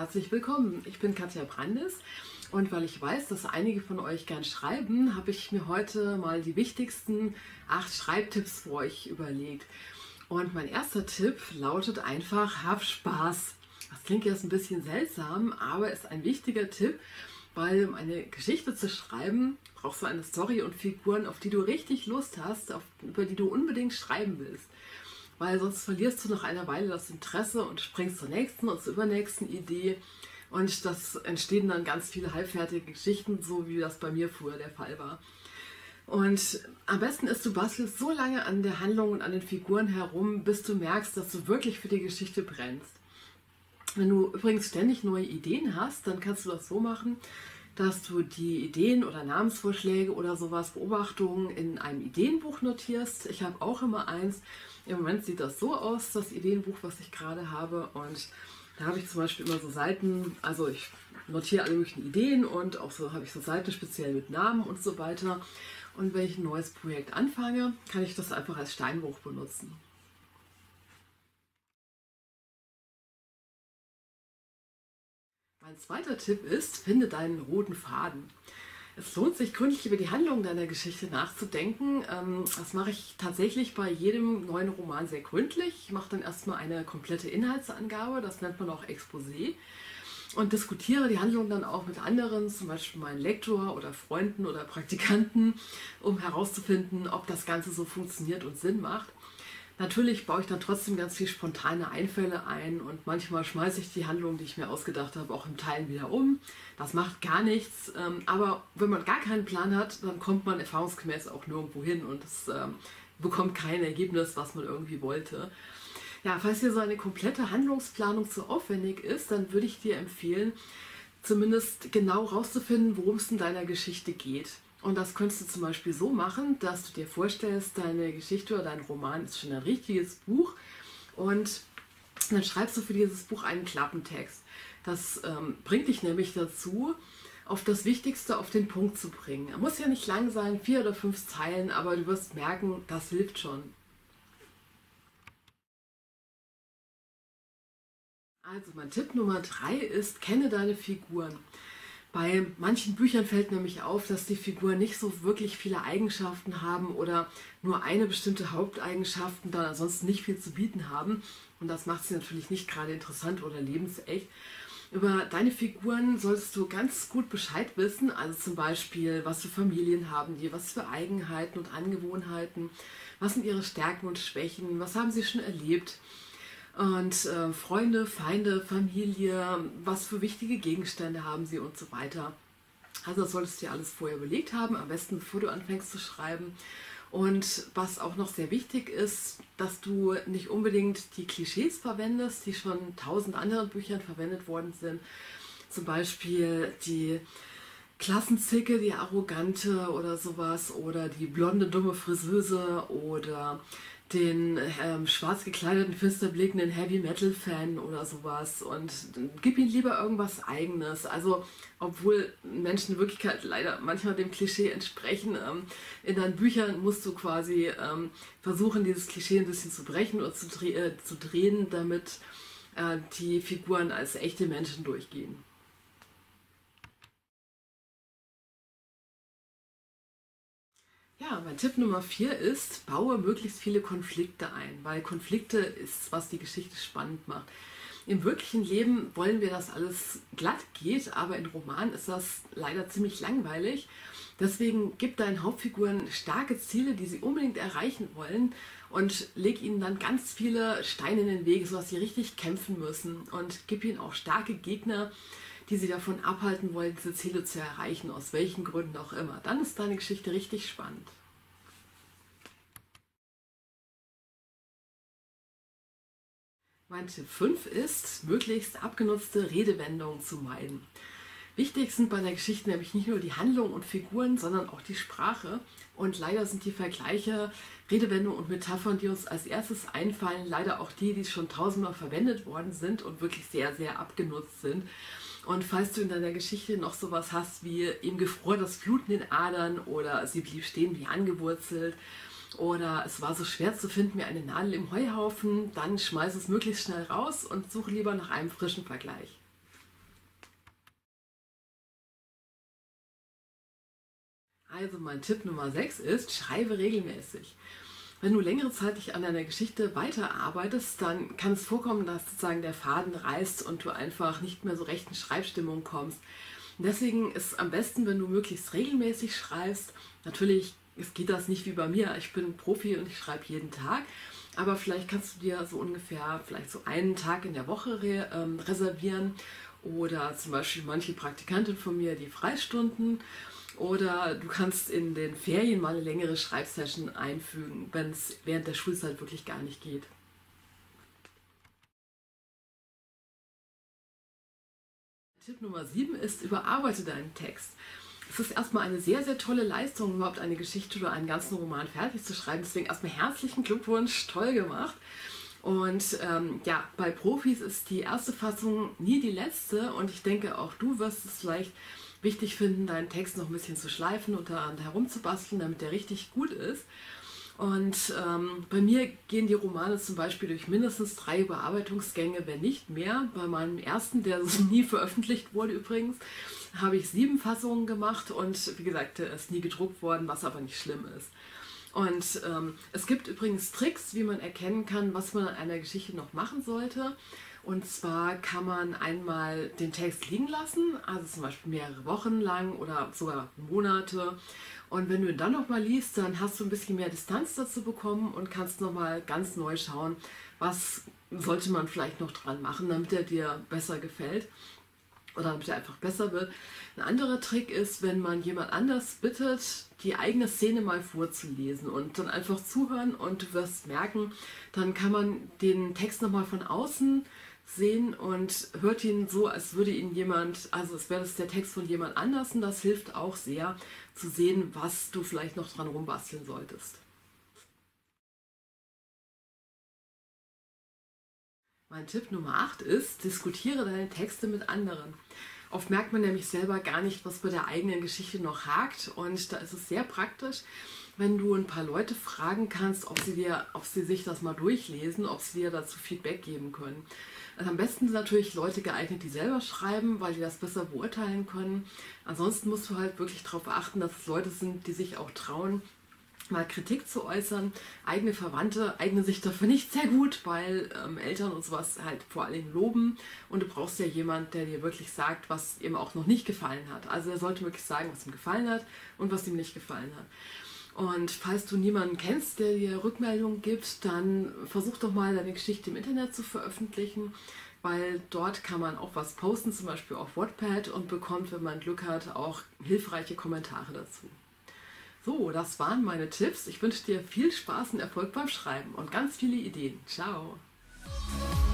herzlich willkommen. Ich bin Katja Brandes und weil ich weiß, dass einige von euch gern schreiben, habe ich mir heute mal die wichtigsten 8 Schreibtipps für euch überlegt. Und mein erster Tipp lautet einfach: Hab Spaß. Das klingt jetzt ein bisschen seltsam, aber ist ein wichtiger Tipp, weil um eine Geschichte zu schreiben, brauchst du eine Story und Figuren, auf die du richtig Lust hast, über die du unbedingt schreiben willst. Weil sonst verlierst du nach einer Weile das Interesse und springst zur nächsten und zur übernächsten Idee. Und das entstehen dann ganz viele halbfertige Geschichten, so wie das bei mir früher der Fall war. Und am besten ist, du bastelst so lange an der Handlung und an den Figuren herum, bis du merkst, dass du wirklich für die Geschichte brennst. Wenn du übrigens ständig neue Ideen hast, dann kannst du das so machen, dass du die Ideen oder Namensvorschläge oder sowas, Beobachtungen in einem Ideenbuch notierst. Ich habe auch immer eins. Im Moment sieht das so aus, das Ideenbuch, was ich gerade habe. Und da habe ich zum Beispiel immer so Seiten, also ich notiere alle möglichen Ideen und auch so habe ich so Seiten speziell mit Namen und so weiter. Und wenn ich ein neues Projekt anfange, kann ich das einfach als Steinbruch benutzen. Mein zweiter Tipp ist, finde deinen roten Faden. Es lohnt sich, gründlich über die Handlung deiner Geschichte nachzudenken. Das mache ich tatsächlich bei jedem neuen Roman sehr gründlich. Ich mache dann erstmal eine komplette Inhaltsangabe, das nennt man auch Exposé, und diskutiere die Handlung dann auch mit anderen, zum Beispiel meinem Lektor oder Freunden oder Praktikanten, um herauszufinden, ob das Ganze so funktioniert und Sinn macht. Natürlich baue ich dann trotzdem ganz viel spontane Einfälle ein und manchmal schmeiße ich die Handlung, die ich mir ausgedacht habe, auch im Teilen wieder um. Das macht gar nichts, aber wenn man gar keinen Plan hat, dann kommt man erfahrungsgemäß auch nirgendwo hin und es bekommt kein Ergebnis, was man irgendwie wollte. Ja, falls dir so eine komplette Handlungsplanung zu aufwendig ist, dann würde ich dir empfehlen, zumindest genau rauszufinden, worum es in deiner Geschichte geht. Und das könntest du zum Beispiel so machen, dass du dir vorstellst, deine Geschichte oder dein Roman ist schon ein richtiges Buch und dann schreibst du für dieses Buch einen Klappentext. Das bringt dich nämlich dazu, auf das Wichtigste auf den Punkt zu bringen. Er muss ja nicht lang sein, 4 oder 5 Zeilen, aber du wirst merken, das hilft schon. Also mein Tipp Nummer 3 ist, kenne deine Figuren. Bei manchen Büchern fällt nämlich auf, dass die Figuren nicht so wirklich viele Eigenschaften haben oder nur eine bestimmte Haupteigenschaft und dann ansonsten nicht viel zu bieten haben. Und das macht sie natürlich nicht gerade interessant oder lebensecht. Über deine Figuren solltest du ganz gut Bescheid wissen, also zum Beispiel, was für Familien haben die, was für Eigenheiten und Angewohnheiten, was sind ihre Stärken und Schwächen, was haben sie schon erlebt. Und Freunde, Feinde, Familie, was für wichtige Gegenstände haben sie und so weiter. Also das solltest du dir alles vorher überlegt haben, am besten bevor du anfängst zu schreiben. Und was auch noch sehr wichtig ist, dass du nicht unbedingt die Klischees verwendest, die schon in 1000 anderen Büchern verwendet worden sind. Zum Beispiel die Klassenzicke, die Arrogante oder sowas, oder die blonde, dumme Friseuse oder den schwarz gekleideten, finster blickenden Heavy-Metal-Fan oder sowas, und gib ihm lieber irgendwas Eigenes. Also, obwohl Menschen in Wirklichkeit leider manchmal dem Klischee entsprechen, in deinen Büchern musst du quasi versuchen, dieses Klischee ein bisschen zu brechen oder zu drehen, damit die Figuren als echte Menschen durchgehen. Ja, mein Tipp Nummer 4 ist, baue möglichst viele Konflikte ein, weil Konflikte ist, was die Geschichte spannend macht. Im wirklichen Leben wollen wir, dass alles glatt geht, aber in Romanen ist das leider ziemlich langweilig. Deswegen gib deinen Hauptfiguren starke Ziele, die sie unbedingt erreichen wollen, und leg ihnen dann ganz viele Steine in den Weg, sodass sie richtig kämpfen müssen, und gib ihnen auch starke Gegner, die sie davon abhalten wollen, diese Ziele zu erreichen, aus welchen Gründen auch immer. Dann ist deine Geschichte richtig spannend. Mein Tipp 5 ist, möglichst abgenutzte Redewendungen zu meiden. Wichtig sind bei der Geschichte nämlich nicht nur die Handlung und Figuren, sondern auch die Sprache. Und leider sind die Vergleiche, Redewendungen und Metaphern, die uns als erstes einfallen, leider auch die schon tausendmal verwendet worden sind und wirklich sehr, sehr abgenutzt sind. Und falls du in deiner Geschichte noch sowas hast wie ihm gefror das Blut in den Adern oder sie blieb stehen wie angewurzelt oder es war so schwer zu finden wie eine Nadel im Heuhaufen, dann schmeiß es möglichst schnell raus und suche lieber nach einem frischen Vergleich. Also mein Tipp Nummer 6 ist, schreibe regelmäßig. Wenn du längere Zeit dich an deiner Geschichte weiterarbeitest, dann kann es vorkommen, dass sozusagen der Faden reißt und du einfach nicht mehr so recht in Schreibstimmung kommst. Und deswegen ist es am besten, wenn du möglichst regelmäßig schreibst. Natürlich geht das nicht wie bei mir. Ich bin Profi und ich schreibe jeden Tag. Aber vielleicht kannst du dir so ungefähr vielleicht so einen Tag in der Woche reservieren. Oder zum Beispiel manche Praktikantin von mir, die Freistunden. Oder du kannst in den Ferien mal eine längere Schreibsession einfügen, wenn es während der Schulzeit wirklich gar nicht geht. Tipp Nummer 7 ist, überarbeite deinen Text. Es ist erstmal eine sehr, sehr tolle Leistung, überhaupt eine Geschichte oder einen ganzen Roman fertig zu schreiben. Deswegen erstmal herzlichen Glückwunsch, toll gemacht. Und ja, bei Profis ist die erste Fassung nie die letzte und ich denke, auch du wirst es vielleicht wichtig finden, deinen Text noch ein bisschen zu schleifen und daran herumzubasteln, damit der richtig gut ist. Und bei mir gehen die Romane zum Beispiel durch mindestens 3 Überarbeitungsgänge, wenn nicht mehr. Bei meinem ersten, der nie veröffentlicht wurde übrigens, habe ich 7 Fassungen gemacht und wie gesagt, der ist nie gedruckt worden, was aber nicht schlimm ist. Und es gibt übrigens Tricks, wie man erkennen kann, was man an einer Geschichte noch machen sollte. Und zwar kann man einmal den Text liegen lassen, also zum Beispiel mehrere Wochen lang oder sogar Monate. Und wenn du ihn dann nochmal liest, dann hast du ein bisschen mehr Distanz dazu bekommen und kannst nochmal ganz neu schauen, was sollte man vielleicht noch dran machen, damit er dir besser gefällt oder damit er einfach besser wird. Ein anderer Trick ist, wenn man jemand anders bittet, die eigene Szene mal vorzulesen und dann einfach zuhören und du wirst merken, dann kann man den Text nochmal von außen sehen und hört ihn so, als würde ihn jemand, also als wäre das der Text von jemand anders und das hilft auch sehr zu sehen, was du vielleicht noch dran rumbasteln solltest. Mein Tipp Nummer 8 ist, diskutiere deine Texte mit anderen. Oft merkt man nämlich selber gar nicht, was bei der eigenen Geschichte noch hakt und da ist es sehr praktisch, wenn du ein paar Leute fragen kannst, ob sie sich das mal durchlesen, ob sie dir dazu Feedback geben können. Also am besten sind natürlich Leute geeignet, die selber schreiben, weil die das besser beurteilen können. Ansonsten musst du halt wirklich darauf achten, dass es Leute sind, die sich auch trauen, mal Kritik zu äußern. Eigene Verwandte eignen sich dafür nicht sehr gut, weil Eltern und sowas halt vor allem loben und du brauchst ja jemanden, der dir wirklich sagt, was ihm auch noch nicht gefallen hat. Also er sollte wirklich sagen, was ihm gefallen hat und was ihm nicht gefallen hat. Und falls du niemanden kennst, der dir Rückmeldungen gibt, dann versuch doch mal deine Geschichte im Internet zu veröffentlichen, weil dort kann man auch was posten, zum Beispiel auf Wattpad und bekommt, wenn man Glück hat, auch hilfreiche Kommentare dazu. So, das waren meine Tipps. Ich wünsche dir viel Spaß und Erfolg beim Schreiben und ganz viele Ideen. Ciao!